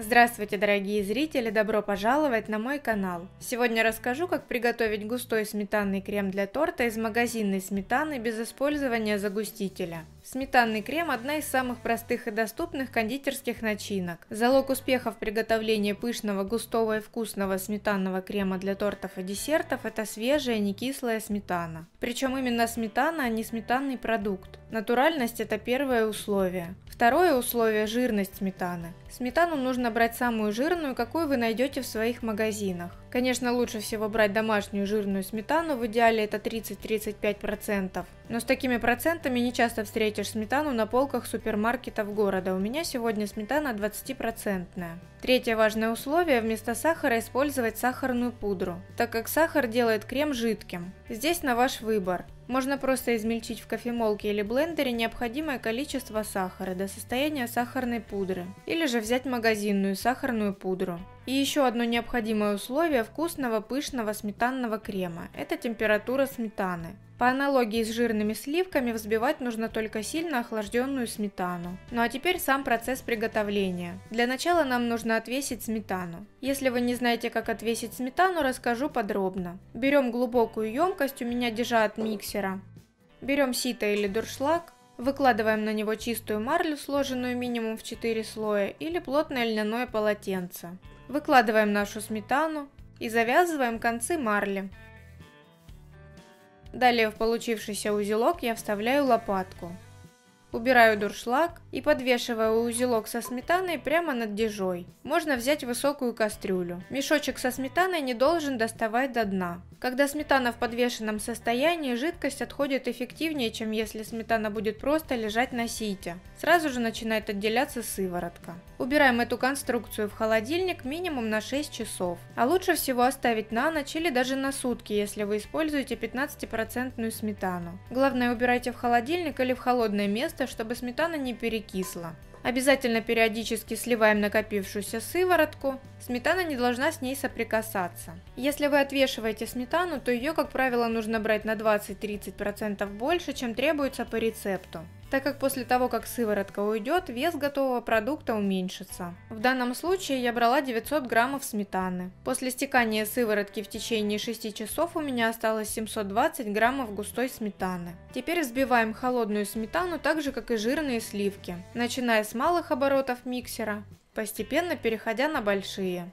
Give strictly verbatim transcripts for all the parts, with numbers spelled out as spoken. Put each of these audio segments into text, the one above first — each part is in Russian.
Здравствуйте, дорогие зрители! Добро пожаловать на мой канал! Сегодня расскажу, как приготовить густой сметанный крем для торта из магазинной сметаны без использования загустителя. Сметанный крем – одна из самых простых и доступных кондитерских начинок. Залог успеха в приготовлении пышного, густого и вкусного сметанного крема для тортов и десертов – это свежая, не кислая сметана. Причем именно сметана, а не сметанный продукт. Натуральность – это первое условие. Второе условие – жирность сметаны. Сметану нужно брать самую жирную, какую вы найдете в своих магазинах. Конечно, лучше всего брать домашнюю жирную сметану, в идеале это тридцать-тридцать пять процентов. Но с такими процентами не часто встретишь сметану на полках супермаркетов города. У меня сегодня сметана двадцатипроцентная. Третье важное условие – вместо сахара использовать сахарную пудру, так как сахар делает крем жидким. Здесь на ваш выбор. Можно просто измельчить в кофемолке или блендере необходимое количество сахара до состояния сахарной пудры, или же взять магазинную сахарную пудру. И еще одно необходимое условие вкусного пышного сметанного крема – это температура сметаны. По аналогии с жирными сливками взбивать нужно только сильно охлажденную сметану. Ну а теперь сам процесс приготовления. Для начала нам нужно отвесить сметану. Если вы не знаете, как отвесить сметану, расскажу подробно. Берем глубокую емкость, у меня держа от миксера. Берем сито или дуршлаг. Выкладываем на него чистую марлю, сложенную минимум в четыре слоя, или плотное льняное полотенце. Выкладываем нашу сметану и завязываем концы марли. Далее в получившийся узелок я вставляю лопатку. Убираю дуршлаг и подвешиваю узелок со сметаной прямо над дежой. Можно взять высокую кастрюлю. Мешочек со сметаной не должен доставать до дна. Когда сметана в подвешенном состоянии, жидкость отходит эффективнее, чем если сметана будет просто лежать на сите. Сразу же начинает отделяться сыворотка. Убираем эту конструкцию в холодильник минимум на шесть часов. А лучше всего оставить на ночь или даже на сутки, если вы используете пятнадцатипроцентную сметану. Главное, убирайте в холодильник или в холодное место, чтобы сметана не перекисла. Обязательно периодически сливаем накопившуюся сыворотку. Сметана не должна с ней соприкасаться. Если вы отвешиваете сметану, то ее, как правило, нужно брать на двадцать-тридцать процентов больше, чем требуется по рецепту, так как после того, как сыворотка уйдет, вес готового продукта уменьшится. В данном случае я брала девятьсот граммов сметаны. После стекания сыворотки в течение шести часов у меня осталось семьсот двадцать граммов густой сметаны. Теперь взбиваем холодную сметану так же, как и жирные сливки, начиная с малых оборотов миксера, постепенно переходя на большие.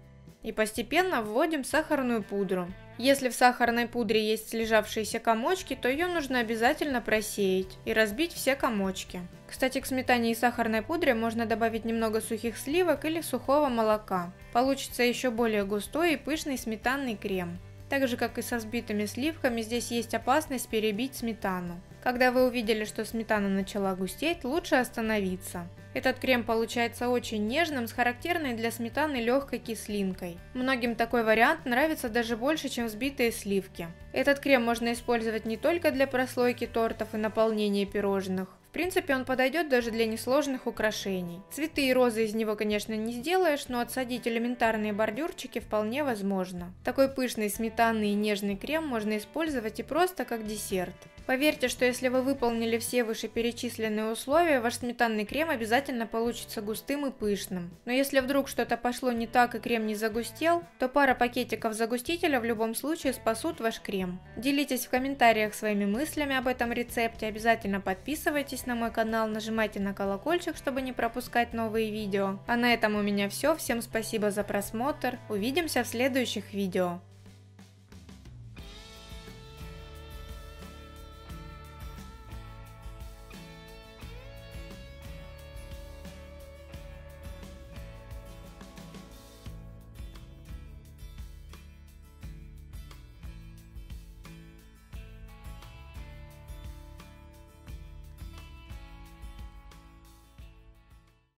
И постепенно вводим сахарную пудру. Если в сахарной пудре есть слежавшиеся комочки, то ее нужно обязательно просеять и разбить все комочки. Кстати, к сметане и сахарной пудре можно добавить немного сухих сливок или сухого молока. Получится еще более густой и пышный сметанный крем. Так же, как и со взбитыми сливками, здесь есть опасность перебить сметану. Когда вы увидели, что сметана начала густеть, лучше остановиться. Этот крем получается очень нежным, с характерной для сметаны легкой кислинкой. Многим такой вариант нравится даже больше, чем взбитые сливки. Этот крем можно использовать не только для прослойки тортов и наполнения пирожных. В принципе, он подойдет даже для несложных украшений. Цветы и розы из него, конечно, не сделаешь, но отсадить элементарные бордюрчики вполне возможно. Такой пышный сметанный и нежный крем можно использовать и просто как десерт. Поверьте, что если вы выполнили все вышеперечисленные условия, ваш сметанный крем обязательно получится густым и пышным. Но если вдруг что-то пошло не так и крем не загустел, то пара пакетиков загустителя в любом случае спасут ваш крем. Делитесь в комментариях своими мыслями об этом рецепте, обязательно подписывайтесь на мой канал, нажимайте на колокольчик, чтобы не пропускать новые видео. А на этом у меня все, всем спасибо за просмотр, увидимся в следующих видео.